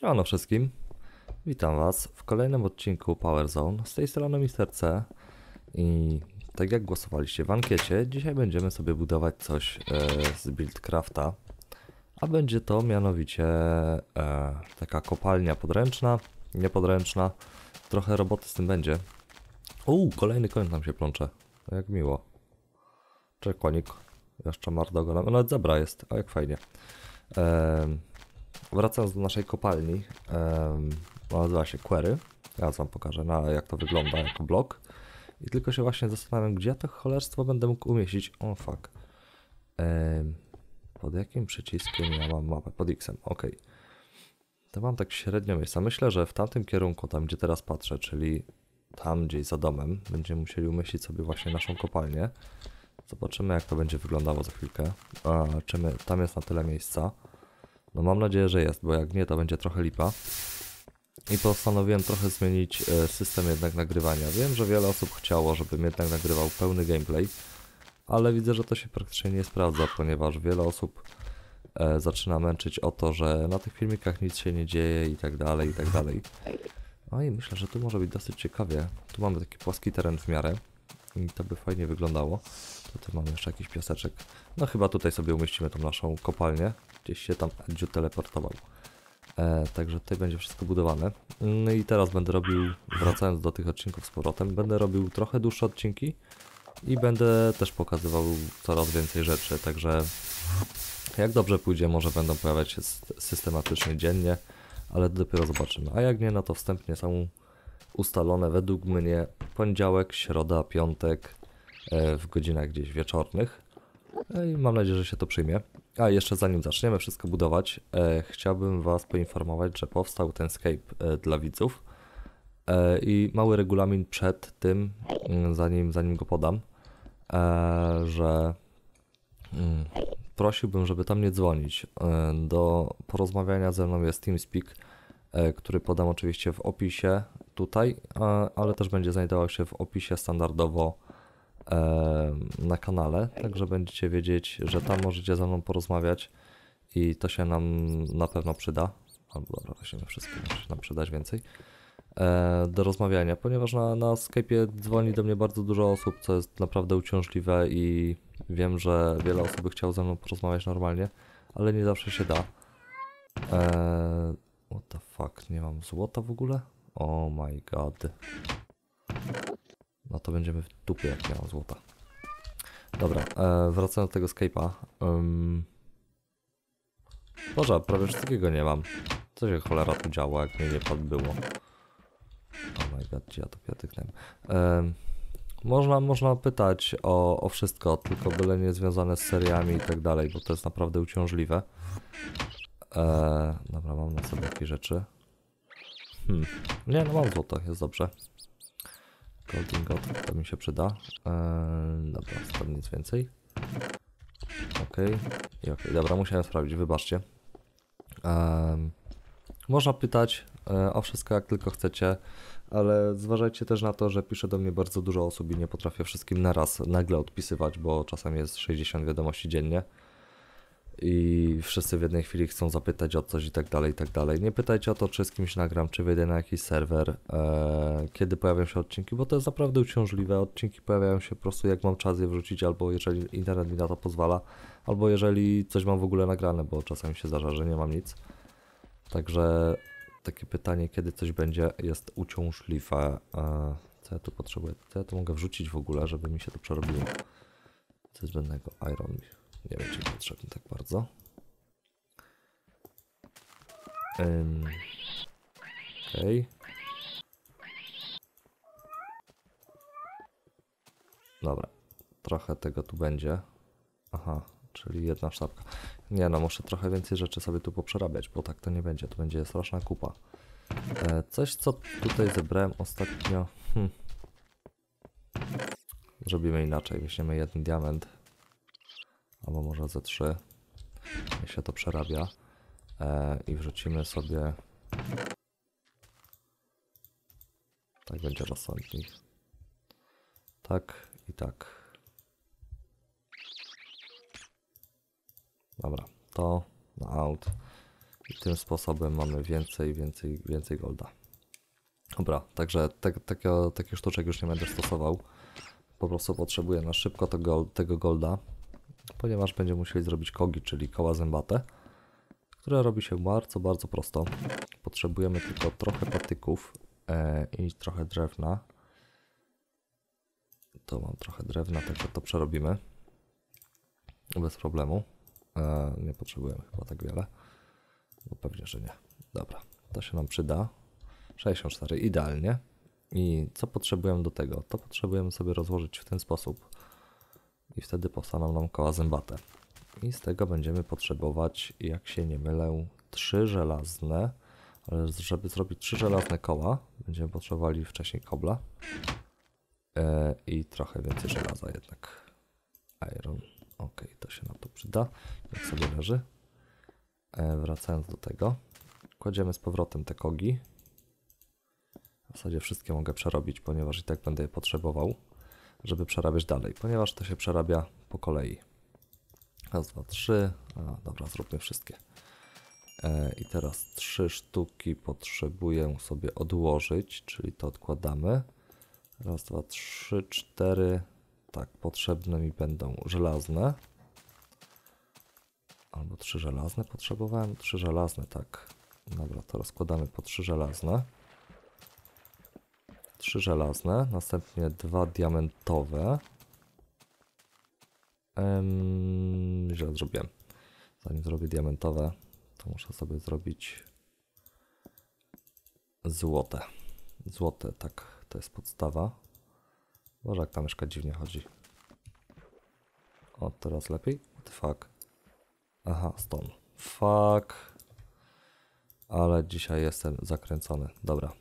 Siemano wszystkim, witam was w kolejnym odcinku Power Zone. Z tej strony Mister C i tak jak głosowaliście w ankiecie, dzisiaj będziemy sobie budować coś z Buildcrafta, a będzie to mianowicie taka kopalnia podręczna, niepodręczna, trochę roboty z tym będzie. Kolejny koń nam się plącze, jak miło. Cześć konik, jeszcze mardogo, nawet zebra jest, a jak fajnie. Wracając do naszej kopalni, nazywa się Quarry. Ja wam pokażę, jak to wygląda jako blok. I tylko się właśnie zastanawiam, gdzie to cholerstwo będę mógł umieścić. O fuck. Pod jakim przyciskiem ja mam mapę? Pod X-em, ok. To mam tak średnio miejsca. Myślę, że w tamtym kierunku, tam gdzie teraz patrzę, czyli tam gdzieś za domem, będziemy musieli umieścić sobie właśnie naszą kopalnię. Zobaczymy, jak to będzie wyglądało za chwilkę. Czy tam jest na tyle miejsca? No mam nadzieję, że jest, bo jak nie, to będzie trochę lipa. I postanowiłem trochę zmienić system jednak nagrywania. Wiem, że wiele osób chciało, żebym jednak nagrywał pełny gameplay, ale widzę, że to się praktycznie nie sprawdza, ponieważ wiele osób zaczyna męczyć o to, że na tych filmikach nic się nie dzieje i tak dalej, i tak dalej. No i myślę, że tu może być dosyć ciekawie. Tu mamy taki płaski teren w miarę i to by fajnie wyglądało. Tutaj mamy jeszcze jakiś piaseczek. No chyba tutaj sobie umieścimy tą naszą kopalnię. Gdzieś się tam Edziu teleportował. Także tutaj będzie wszystko budowane. No i teraz będę robił, wracając do tych odcinków z powrotem, będę robił trochę dłuższe odcinki i będę też pokazywał coraz więcej rzeczy. Także jak dobrze pójdzie, może będą pojawiać się systematycznie dziennie, ale dopiero zobaczymy. A jak nie, no to wstępnie są ustalone według mnie poniedziałek, środa, piątek w godzinach gdzieś wieczornych. I mam nadzieję, że się to przyjmie. A jeszcze zanim zaczniemy wszystko budować, chciałbym was poinformować, że powstał ten Scape dla widzów. I mały regulamin przed tym, zanim go podam, że prosiłbym, żeby tam nie dzwonić. Do porozmawiania ze mną jest TeamSpeak, który podam oczywiście w opisie tutaj, ale też będzie znajdował się w opisie standardowo na kanale, także będziecie wiedzieć, że tam możecie ze mną porozmawiać i to się nam na pewno przyda. Albo dobra, weźmiemy wszystko, może się nam przydać więcej do rozmawiania, ponieważ na Skype'ie dzwoni do mnie bardzo dużo osób, co jest naprawdę uciążliwe i wiem, że wiele osób by chciało ze mną porozmawiać normalnie, ale nie zawsze się da. What the fuck, nie mam złota w ogóle? Oh my god. No to będziemy w dupie, jak nie mam złota. Dobra, wracając do tego Skype'a. Boże, prawie wszystkiego nie mam. Co się cholera tu działo, jak mnie nie podbyło. Oh my god, gdzie ja to piatyknę. Można pytać o wszystko, tylko byle nie związane z seriami i tak dalej, bo to jest naprawdę uciążliwe. Dobra, mam na sobie jakieś rzeczy. Nie, no mam złoto, jest dobrze. Golden God, to mi się przyda. Dobra, to nic więcej. Okej. Dobra, musiałem sprawdzić, wybaczcie. Można pytać o wszystko, jak tylko chcecie, ale zważajcie też na to, że pisze do mnie bardzo dużo osób i nie potrafię wszystkim naraz nagle odpisywać, bo czasem jest 60 wiadomości dziennie. I wszyscy w jednej chwili chcą zapytać o coś i tak dalej, i tak dalej. Nie pytajcie o to, czy z kimś nagram, czy wyjdę na jakiś serwer, kiedy pojawią się odcinki, bo to jest naprawdę uciążliwe. Odcinki pojawiają się po prostu jak mam czas je wrzucić, albo jeżeli internet mi na to pozwala, albo jeżeli coś mam w ogóle nagrane, bo czasami się zdarza, że nie mam nic. Także takie pytanie, kiedy coś będzie, jest uciążliwe. Co ja tu potrzebuję? Co ja tu mogę wrzucić w ogóle, żeby mi się to przerobiło? Co zbędnego? Iron. Nie wiem, czy mi potrzebny tak bardzo. Okej. Dobra. Trochę tego tu będzie. Aha, czyli jedna sztabka. Nie no, muszę trochę więcej rzeczy sobie tu poprzerabiać, bo tak to nie będzie. To będzie straszna kupa. Coś, co tutaj zebrałem ostatnio. Zrobimy inaczej. Weźmiemy jeden diament. Albo może ze 3. Niech się to przerabia. I wrzucimy sobie. Tak będzie rozsądniej. Tak i tak. Dobra, to na out. I tym sposobem mamy więcej golda. Dobra, także takich sztuczek już nie będę stosował. Po prostu potrzebuję na szybko tego golda, ponieważ będziemy musieli zrobić kogi, czyli koła zębate, które robi się bardzo prosto. Potrzebujemy tylko trochę patyków i trochę drewna. Tu mam trochę drewna, także to przerobimy bez problemu. Nie potrzebujemy chyba tak wiele, bo pewnie, że nie. Dobra, to się nam przyda. 64, idealnie. I co potrzebujemy do tego? To potrzebujemy sobie rozłożyć w ten sposób i wtedy powstaną nam koła zębate. I z tego będziemy potrzebować, jak się nie mylę, 3 żelazne, ale żeby zrobić 3 żelazne koła, będziemy potrzebowali wcześniej kobla i trochę więcej żelaza jednak. Iron, ok, to się nam to przyda, jak sobie leży. Wracając do tego, kładziemy z powrotem te kogi. W zasadzie wszystkie mogę przerobić, ponieważ i tak będę je potrzebował, żeby przerabiać dalej, ponieważ to się przerabia po kolei. Raz, dwa, trzy. Dobra, zróbmy wszystkie. I teraz 3 sztuki potrzebuję sobie odłożyć, czyli to odkładamy. Raz, dwa, trzy, 4. Tak, potrzebne mi będą żelazne. Albo 3 żelazne potrzebowałem. 3 żelazne, tak. Dobra, to rozkładamy po 3 żelazne. 3 żelazne, następnie 2 diamentowe. Źle zrobiłem. Zanim zrobię diamentowe, to muszę sobie zrobić złote. Złote, tak, to jest podstawa. Może jak ta myszka dziwnie chodzi. O, teraz lepiej? What the fuck? Aha, stone. Fuck. Ale dzisiaj jestem zakręcony. Dobra.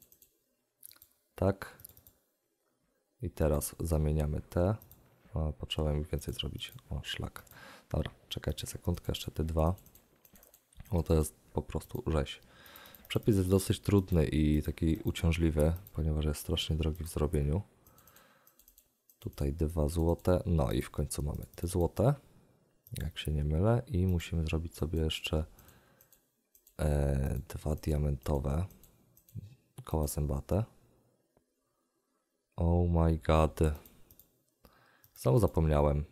Tak. I teraz zamieniamy te. Potrzeba mi więcej zrobić. O, szlak. Dobra, czekajcie sekundkę, jeszcze te 2. Bo to jest po prostu rzeź. Przepis jest dosyć trudny i taki uciążliwy, ponieważ jest strasznie drogi w zrobieniu. Tutaj 2 złote. No i w końcu mamy te złote, jak się nie mylę. I musimy zrobić sobie jeszcze 2 diamentowe koła zębate. Oh my god. Znowu zapomniałem.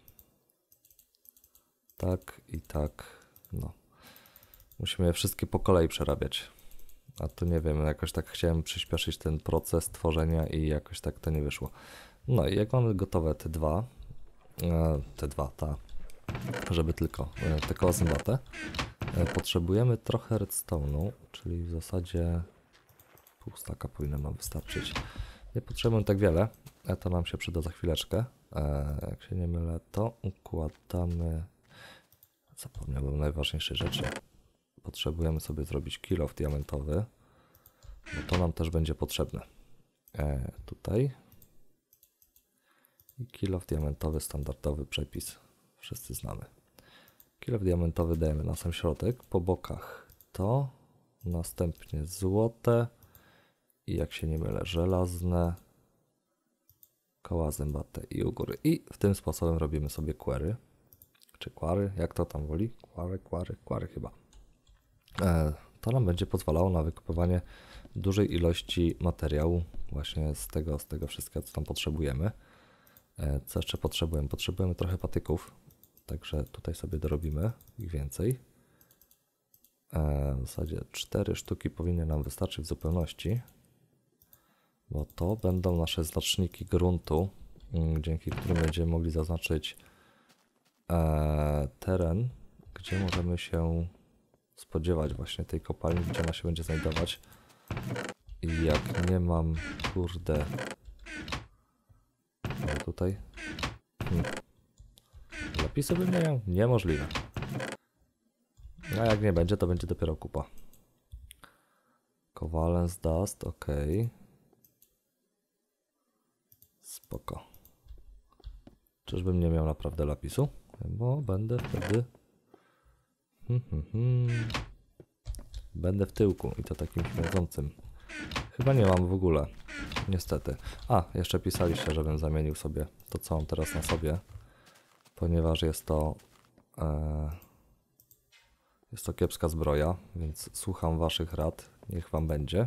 Tak i tak. No. Musimy je wszystkie po kolei przerabiać. A tu nie wiem, jakoś tak chciałem przyspieszyć ten proces tworzenia i jakoś tak to nie wyszło. No i jak mamy gotowe te dwa, żeby tylko te koła zębate, potrzebujemy trochę redstone'u, czyli w zasadzie pół staka powinno nam wystarczyć. Nie potrzebujemy tak wiele, to nam się przyda za chwileczkę. Jak się nie mylę, to układamy. Zapomniałem najważniejszej rzeczy. Potrzebujemy sobie zrobić kill off diamentowy, bo to nam też będzie potrzebne. Tutaj. I kill off diamentowy, standardowy przepis. Wszyscy znamy. Kill off diamentowy dajemy na sam środek, po bokach to, następnie złote i jak się nie mylę żelazne, koła zębate i u góry. I w tym sposobem robimy sobie query. Czy query, jak to tam woli? Query chyba. To nam będzie pozwalało na wykupywanie dużej ilości materiału właśnie z tego wszystkiego, co tam potrzebujemy. Co jeszcze potrzebujemy? Potrzebujemy trochę patyków, także tutaj sobie dorobimy ich więcej. W zasadzie 4 sztuki powinny nam wystarczyć w zupełności, bo to będą nasze znaczniki gruntu, dzięki którym będziemy mogli zaznaczyć teren, gdzie możemy się spodziewać właśnie tej kopalni, gdzie ona się będzie znajdować. I jak nie mam, kurde, tutaj lepiej sobie miał? Niemożliwe. A jak nie będzie, to będzie dopiero kupa. Covalence Dust, ok. Spoko. Czyżbym nie miał naprawdę lapisu? Bo będę wtedy... Będę w tyłku i to takim śmierdzącym. Chyba nie mam w ogóle. Niestety. A, jeszcze pisaliście, żebym zamienił sobie to, co mam teraz na sobie. Ponieważ jest to Jest to kiepska zbroja, więc słucham waszych rad. Niech wam będzie.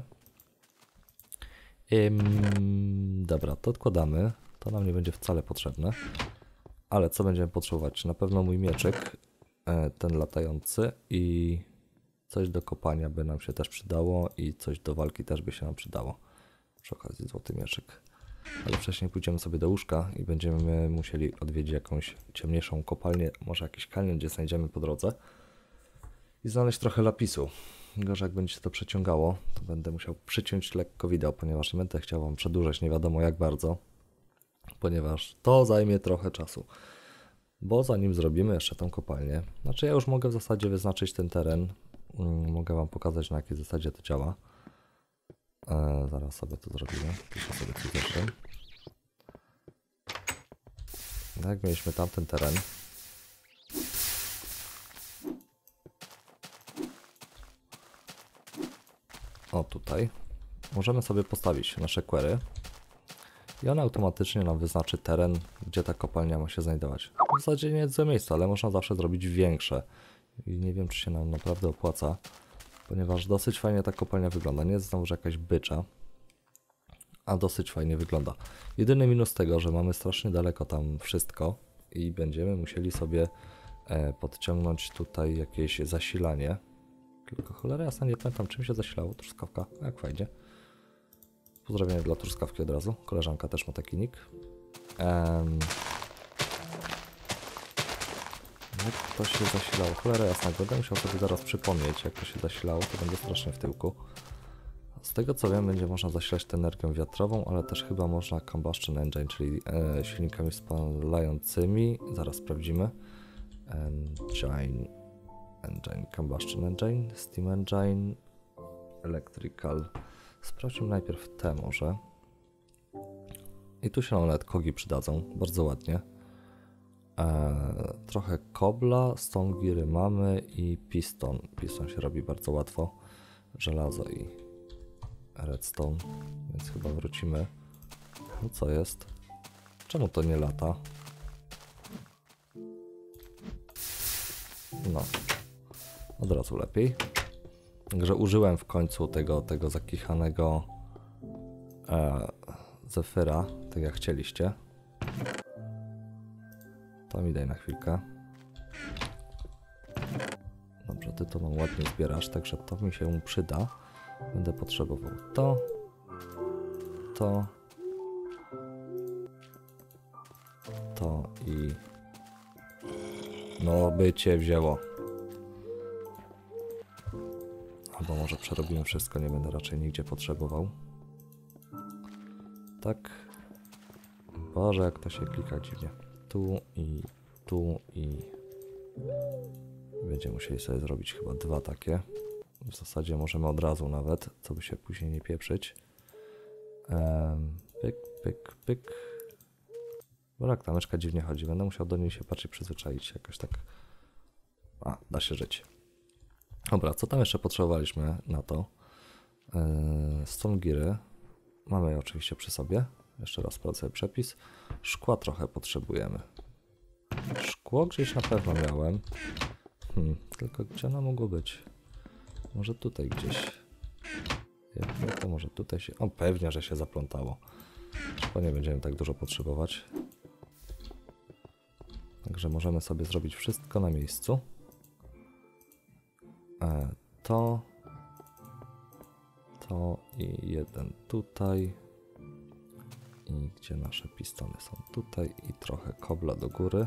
Dobra, to odkładamy. To nam nie będzie wcale potrzebne. Ale co będziemy potrzebować? Na pewno mój mieczyk, ten latający i coś do kopania by nam się też przydało i coś do walki też by się nam przydało. Przy okazji złoty mieczyk. Ale wcześniej pójdziemy sobie do łóżka i będziemy musieli odwiedzić jakąś ciemniejszą kopalnię, może jakiś kanion, gdzie znajdziemy po drodze i znaleźć trochę lapisu. Gorzej jak będzie się to przeciągało, to będę musiał przyciąć lekko wideo, ponieważ nie będę chciał wam przedłużać nie wiadomo jak bardzo, ponieważ to zajmie trochę czasu. Bo zanim zrobimy jeszcze tą kopalnię, znaczy ja już mogę w zasadzie wyznaczyć ten teren, mogę wam pokazać na jakiej zasadzie to działa. Zaraz sobie to zrobimy, piszę sobie coś jeszcze. No jak mieliśmy tamten teren, o tutaj, możemy sobie postawić nasze query i ona automatycznie nam wyznaczy teren, gdzie ta kopalnia ma się znajdować. W zasadzie nie jest złe miejsce, ale można zawsze zrobić większe i nie wiem czy się nam naprawdę opłaca, ponieważ dosyć fajnie ta kopalnia wygląda, nie jest znowu jakaś bycza, a dosyć fajnie wygląda. Jedyny minus tego, że mamy strasznie daleko tam wszystko i będziemy musieli sobie podciągnąć tutaj jakieś zasilanie. Tylko cholera jasna, nie pamiętam czym się zasilało. Truskawka, jak fajnie. Pozdrowienia dla truskawki od razu. Koleżanka też ma taki nick. Jak to się zasilało? Cholera jasna, będę musiał sobie zaraz przypomnieć jak to się zasilało, to będzie strasznie w tyłku. Z tego co wiem, będzie można zasilać tę energią wiatrową, ale też chyba można combustion engine, czyli silnikami spalającymi. Zaraz sprawdzimy. Engine, combustion engine, steam engine, electrical. Sprawdźmy najpierw te może. I tu się nam nawet kogi przydadzą, bardzo ładnie. Trochę kobla, stone geary mamy i piston. Piston się robi bardzo łatwo. Żelazo i redstone, więc chyba wrócimy. No co jest? Czemu to nie lata? No, od razu lepiej. Także użyłem w końcu tego zakichanego Zephyra, tak jak chcieliście. To mi daj na chwilkę. Dobrze, ty to nam ładnie zbierasz, także to mi się przyda. Będę potrzebował to i no by cię wzięło. Albo może przerobimy wszystko, nie będę raczej nigdzie potrzebował. Tak. Boże, jak to się klika dziwnie. Tu i będziemy musieli sobie zrobić chyba dwa takie. W zasadzie możemy od razu nawet, co by się później nie pieprzyć. Pyk, pyk, pyk. Bo jak ta myszka dziwnie chodzi, będę musiał do niej się bardziej przyzwyczaić jakoś tak. A, da się żyć. Dobra, co tam jeszcze potrzebowaliśmy na to? Stone geary. Mamy je oczywiście przy sobie. Jeszcze raz sprawdzę przepis. Szkła trochę potrzebujemy. Szkło gdzieś na pewno miałem. Tylko gdzie ono mogło być? Może tutaj gdzieś. Jak to może tutaj się... O, pewnie, że się zaplątało. Szkła nie będziemy tak dużo potrzebować. Także możemy sobie zrobić wszystko na miejscu. To i jeden tutaj. I gdzie nasze pistony są? Tutaj i trochę kobla do góry.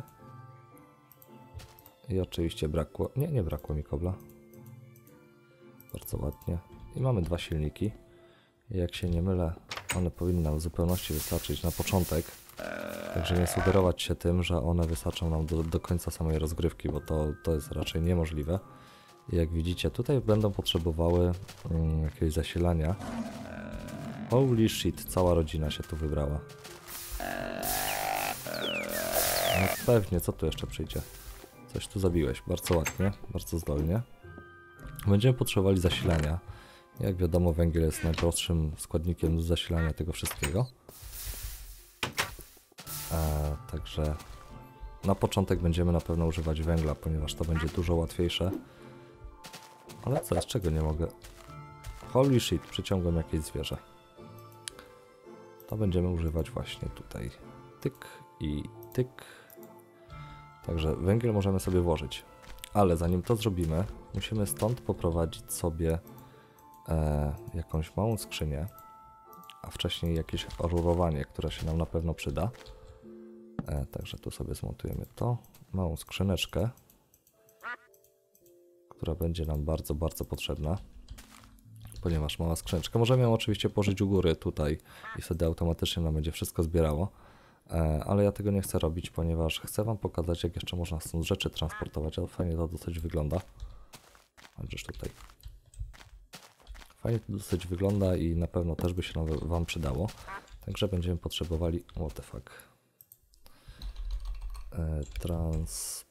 I oczywiście brakło... Nie brakło mi kobla. Bardzo ładnie. I mamy dwa silniki. I jak się nie mylę, one powinny nam w zupełności wystarczyć na początek. Także nie sugerować się tym, że one wystarczą nam do końca samej rozgrywki, bo to jest raczej niemożliwe. I jak widzicie, tutaj będą potrzebowały jakiegoś zasilania. Holy shit, cała rodzina się tu wybrała. No pewnie, co tu jeszcze przyjdzie? Coś tu zabiłeś, bardzo ładnie, bardzo zdolnie. Będziemy potrzebowali zasilania. Jak wiadomo, węgiel jest najprostszym składnikiem zasilania tego wszystkiego. Także na początek będziemy na pewno używać węgla, ponieważ to będzie dużo łatwiejsze Ale co, z czego nie mogę? Holy shit, przyciągłem jakieś zwierzę. To będziemy używać właśnie tutaj. Tyk i tyk. Także węgiel możemy sobie włożyć. Ale zanim to zrobimy, musimy stąd poprowadzić sobie jakąś małą skrzynię, a wcześniej jakieś rurowanie, które się nam na pewno przyda. Także tu sobie zmontujemy to. Małą skrzyneczkę, która będzie nam bardzo, bardzo potrzebna. Ponieważ mała skrzyneczka. Możemy ją oczywiście położyć u góry tutaj i wtedy automatycznie nam będzie wszystko zbierało. Ale ja tego nie chcę robić, ponieważ chcę wam pokazać, jak jeszcze można stąd rzeczy transportować, ale fajnie to dosyć wygląda. Chociaż tutaj. Fajnie to dosyć wygląda i na pewno też by się wam przydało. Także będziemy potrzebowali... What the fuck. Transport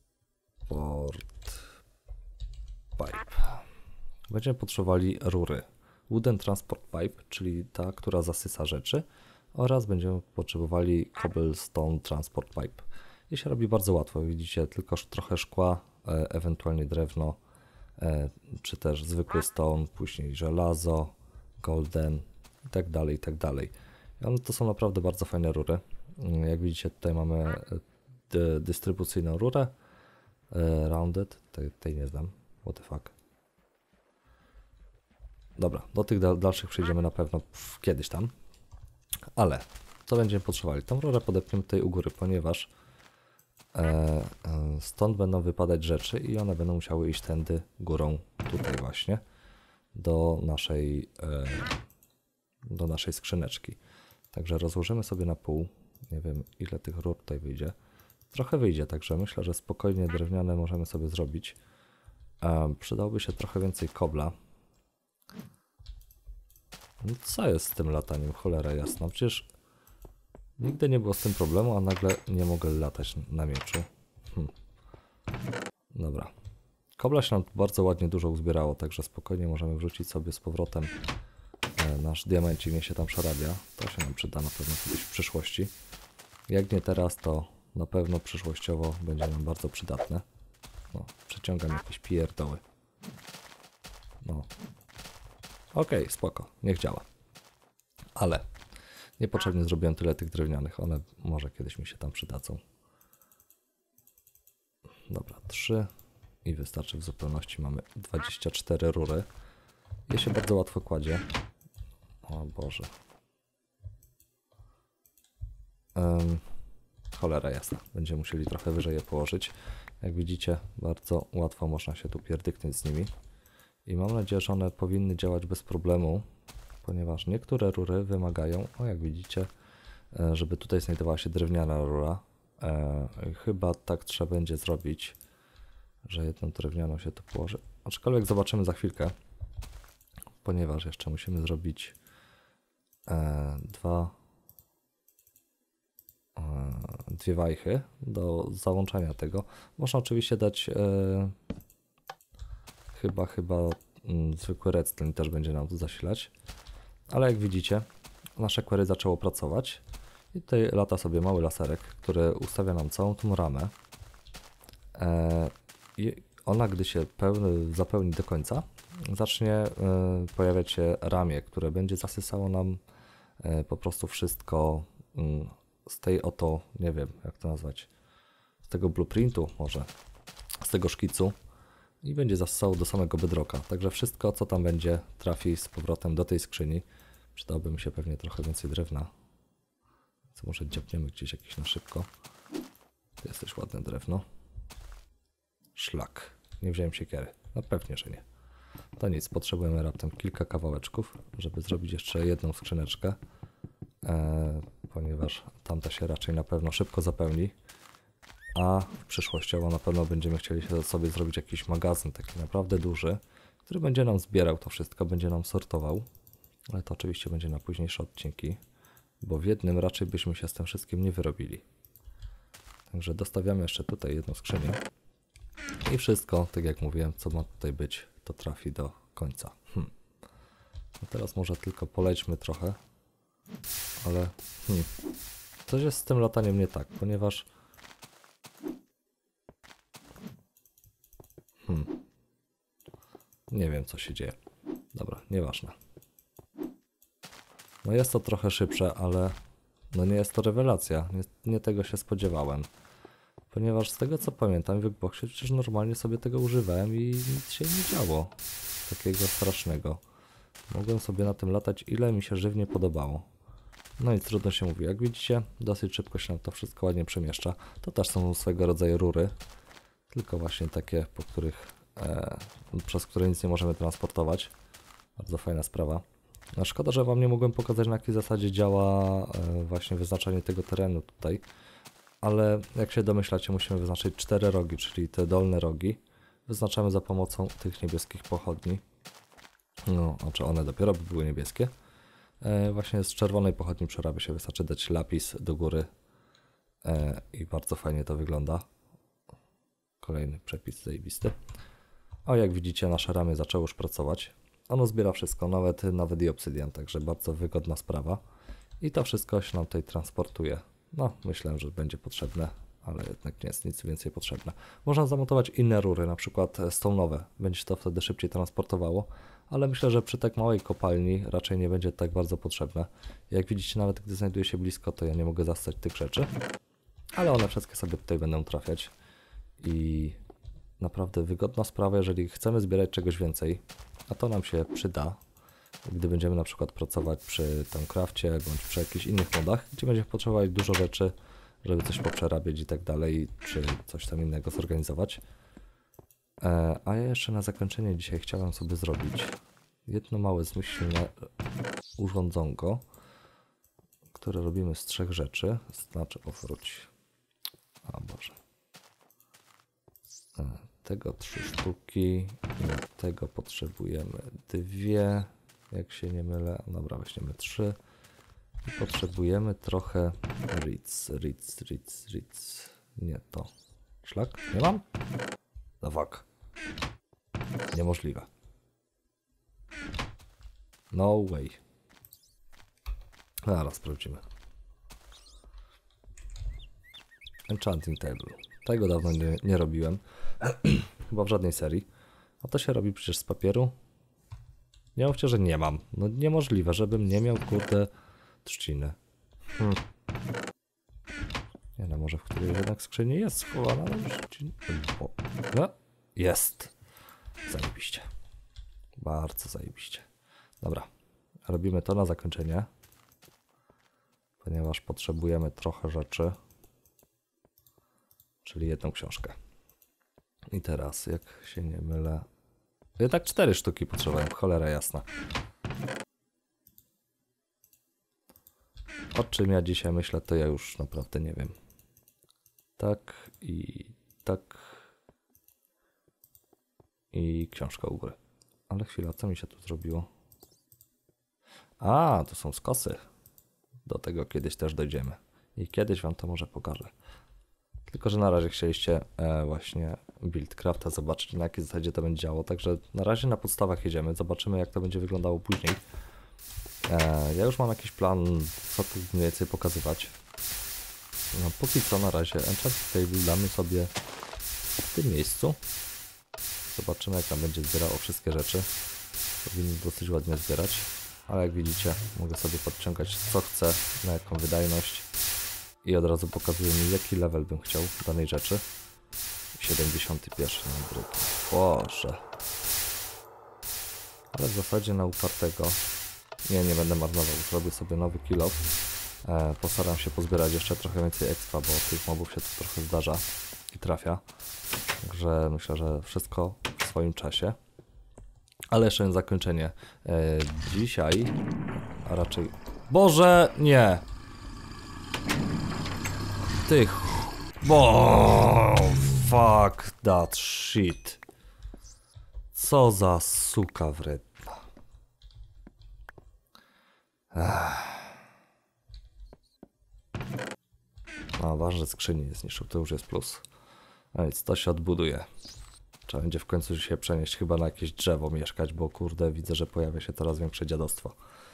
pipe. Będziemy potrzebowali rury. Wooden Transport Pipe, czyli ta, która zasysa rzeczy. Oraz będziemy potrzebowali Cobblestone Transport Pipe. I się robi bardzo łatwo. Widzicie, tylko trochę szkła, ewentualnie drewno, czy też zwykły stone, później żelazo, golden i tak dalej, i tak dalej. I one to są naprawdę bardzo fajne rury. Jak widzicie, tutaj mamy dystrybucyjną rurę. Rounded, tej nie znam. What the fuck. Dobra, do tych dalszych przejdziemy na pewno kiedyś tam. Ale co będziemy potrzebowali? Tą rurę podepniemy tutaj u góry, ponieważ stąd będą wypadać rzeczy i one będą musiały iść tędy górą tutaj właśnie do naszej skrzyneczki. Także rozłożymy sobie na pół. Nie wiem, ile tych rur tutaj wyjdzie. Trochę wyjdzie, także myślę, że spokojnie drewniane możemy sobie zrobić. Przydałby się trochę więcej kobla. No co jest z tym lataniem? Cholera jasna. Przecież nigdy nie było z tym problemu, a nagle nie mogę latać na mieczu. Dobra. Kobla się nam bardzo ładnie dużo uzbierało, także spokojnie możemy wrzucić sobie z powrotem nasz diamencik, niech się tam przerabia. To się nam przyda na pewno kiedyś w przyszłości. Jak nie teraz, to na pewno przyszłościowo będzie nam bardzo przydatne. No, przeciągam jakieś pierdoły. No. Okej, spoko, niech działa. Ale niepotrzebnie zrobiłem tyle tych drewnianych, one może kiedyś mi się tam przydadzą. Dobra, 3 i wystarczy w zupełności. Mamy 24 rury. Je się bardzo łatwo kładzie. O Boże. Cholera jasna, będziemy musieli trochę wyżej je położyć. Jak widzicie, bardzo łatwo można się tu pierdyknąć z nimi. I mam nadzieję, że one powinny działać bez problemu, ponieważ niektóre rury wymagają, o jak widzicie, żeby tutaj znajdowała się drewniana rura. Chyba tak trzeba będzie zrobić, że jedną drewnianą się tu położy. Aczkolwiek zobaczymy za chwilkę, ponieważ jeszcze musimy zrobić dwie wajchy do załączania tego. Można oczywiście dać chyba zwykły redstone też będzie nam to zasilać. Ale jak widzicie, nasze query zaczęło pracować. I tutaj lata sobie mały laserek, który ustawia nam całą tą ramę. I ona, gdy się zapełni do końca, zacznie pojawiać się ramię, które będzie zasysało nam po prostu wszystko z tej oto, nie wiem jak to nazwać, z tego blueprintu może, z tego szkicu i będzie zasysało do samego bedrocka. Także wszystko, co tam będzie, trafi z powrotem do tej skrzyni. Przydałoby mi się pewnie trochę więcej drewna. Co może dziabniemy gdzieś jakieś na szybko. To jest też ładne drewno. Szlak. Nie wziąłem siekiery. No pewnie, że nie. To nic, potrzebujemy raptem kilka kawałeczków, żeby zrobić jeszcze jedną skrzyneczkę. Ponieważ tamta się raczej na pewno szybko zapełni. A przyszłościowo na pewno będziemy chcieli sobie zrobić jakiś magazyn taki naprawdę duży, który będzie nam zbierał to wszystko, będzie nam sortował. Ale to oczywiście będzie na późniejsze odcinki, bo w jednym raczej byśmy się z tym wszystkim nie wyrobili. Także dostawiamy jeszcze tutaj jedną skrzynię. I wszystko, tak jak mówiłem, co ma tutaj być, to trafi do końca. No teraz może tylko polećmy trochę, ale coś jest z tym lataniem nie tak, ponieważ Nie wiem, co się dzieje. Dobra, nieważne. No jest to trochę szybsze, ale no nie jest to rewelacja. Nie tego się spodziewałem. Ponieważ z tego co pamiętam, w Wyboxie przecież normalnie sobie tego używałem i nic się nie działo takiego strasznego. Mogłem sobie na tym latać, ile mi się żywnie podobało. No i trudno się mówi. Jak widzicie, dosyć szybko się nam to wszystko ładnie przemieszcza. To też są swego rodzaju rury, tylko właśnie takie, po których, przez które nic nie możemy transportować. Bardzo fajna sprawa. No szkoda, że wam nie mogłem pokazać, na jakiej zasadzie działa właśnie wyznaczanie tego terenu tutaj. Ale jak się domyślacie, musimy wyznaczyć 4 rogi, czyli te dolne rogi. Wyznaczamy za pomocą tych niebieskich pochodni. No, znaczy one dopiero by były niebieskie. Właśnie z czerwonej pochodni przerabia się, wystarczy dać lapis do góry i bardzo fajnie to wygląda. Kolejny przepis zajebisty. A jak widzicie, nasze ramy zaczęły już pracować. Ono zbiera wszystko, nawet i obsydian, także bardzo wygodna sprawa. I to wszystko się nam tutaj transportuje. No, myślę, że będzie potrzebne, ale jednak nie jest nic więcej potrzebne. Można zamontować inne rury, na przykład stone'owe. Będzie się to wtedy szybciej transportowało, ale myślę, że przy tak małej kopalni raczej nie będzie tak bardzo potrzebne. Jak widzicie, nawet gdy znajduję się blisko, to ja nie mogę zastać tych rzeczy, ale one wszystkie sobie tutaj będą trafiać i naprawdę wygodna sprawa, jeżeli chcemy zbierać czegoś więcej, a to nam się przyda, gdy będziemy na przykład pracować przy tam crafcie, bądź przy jakichś innych modach, gdzie będziemy potrzebować dużo rzeczy, żeby coś poprzerabiać i tak dalej, czy coś tam innego zorganizować. A ja jeszcze na zakończenie dzisiaj chciałem sobie zrobić jedno małe zmyślne urządzonko, które robimy z 3 rzeczy, znaczy odwróć. A Boże. Tego 3 sztuki, i tego potrzebujemy 2, jak się nie mylę. Dobra, weźmiemy 3. I potrzebujemy trochę Ritz. Nie to. Szlak? Nie mam? No fuck. Niemożliwe. No way. Zaraz sprawdzimy. Enchanting Table. Tego dawno nie robiłem. Chyba w żadnej serii. A to się robi przecież z papieru. Nie mówcie, że nie mam. No niemożliwe, żebym nie miał, kurde, trzciny. Nie no, może w której jednak skrzyni jest schowana trzcina. No, jest. Zajebiście. Bardzo zajebiście. Dobra. Robimy to na zakończenie. Ponieważ potrzebujemy trochę rzeczy. Czyli jedną książkę. I teraz, jak się nie mylę... Jednak 4 sztuki potrzebowałem, cholera jasna. O czym ja dzisiaj myślę, to ja już naprawdę nie wiem. Tak i tak. I książka u góry. Ale chwila, co mi się tu zrobiło? A, to są skosy. Do tego kiedyś też dojdziemy. I kiedyś wam to może pokażę. Tylko że na razie chcieliście właśnie Buildcrafta zobaczyć, na jakiej zasadzie to będzie działało. Także na razie na podstawach jedziemy. Zobaczymy, jak to będzie wyglądało później. Ja już mam jakiś plan, co tu mniej więcej pokazywać. No, póki co na razie Enchanting Table damy sobie w tym miejscu. Zobaczymy, jak tam będzie zbierało wszystkie rzeczy. Powinien dosyć ładnie zbierać. Ale jak widzicie, mogę sobie podciągać co chcę, na jaką wydajność. I od razu pokazuje mi, jaki level bym chciał danej rzeczy. 71 na drugi. Boże. Ale w zasadzie na upartego nie będę marnował. Zrobię sobie nowy kill off. Postaram się pozbierać jeszcze trochę więcej expa, bo tych mobów się tu trochę zdarza i trafia. Także myślę, że wszystko w swoim czasie. Ale jeszcze na zakończenie. Dzisiaj, a raczej... Boże, nie! Tych... Bo fuck that shit. Co za suka wredna. No, ważne, że skrzyni nie zniszczył, to już jest plus. A więc to się odbuduje. Trzeba będzie w końcu się przenieść chyba na jakieś drzewo mieszkać, bo kurde, widzę, że pojawia się coraz większe dziadostwo.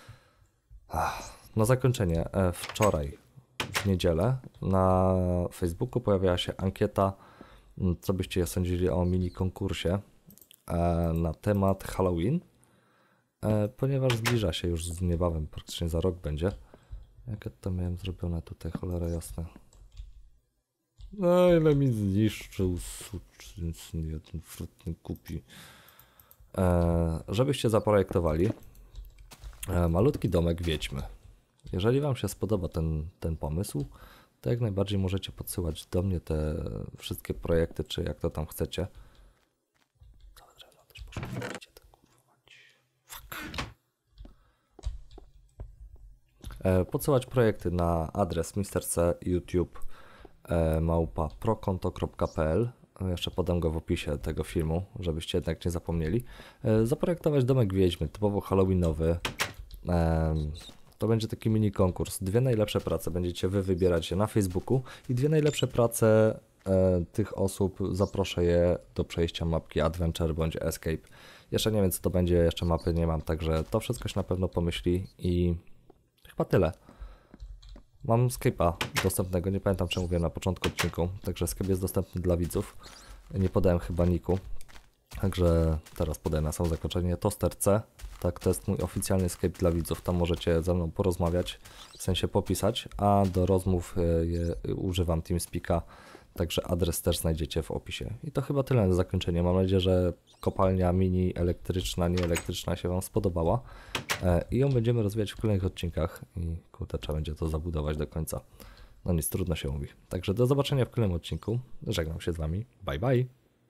Na zakończenie, wczoraj w niedzielę na Facebooku pojawiała się ankieta, co byście sądzili o mini konkursie na temat Halloween, ponieważ zbliża się już niebawem, praktycznie za rok będzie. Jak to miałem zrobione tutaj, cholera jasna. No ile mi zniszczył, nie ten frut nie kupi. Żebyście zaprojektowali malutki domek wiedźmy. Jeżeli wam się spodoba ten pomysł, to jak najbardziej możecie podsyłać do mnie te wszystkie projekty, czy jak to tam chcecie. Całe drewno też poszło. Podsyłać projekty na adres mrc youtube prokonto.pl. Jeszcze podam go w opisie tego filmu, żebyście jednak nie zapomnieli. Zaprojektować domek wiedźmy, typowo halloweenowy. To będzie taki mini konkurs. 2 najlepsze prace będziecie wy wybierać na Facebooku i 2 najlepsze prace tych osób zaproszę je do przejścia mapki Adventure bądź Escape. Jeszcze nie wiem co to będzie, jeszcze mapy nie mam, także to wszystko się na pewno pomyśli i chyba tyle. Mam Skype'a dostępnego, nie pamiętam czy mówiłem na początku odcinku, także Skype jest dostępny dla widzów. Nie podałem chyba niku, także teraz podaję na samo zakończenie. Toster C, tak, to jest mój oficjalny Skype dla widzów, tam możecie ze mną porozmawiać, w sensie popisać, a do rozmów używam TeamSpeak'a, także adres też znajdziecie w opisie. I to chyba tyle na zakończenie. Mam nadzieję, że kopalnia mini elektryczna, nieelektryczna się wam spodobała i ją będziemy rozwijać w kolejnych odcinkach i kurde, trzeba będzie to zabudować do końca. No nic, trudno się mówi. Także do zobaczenia w kolejnym odcinku. Żegnam się z wami. Bye bye.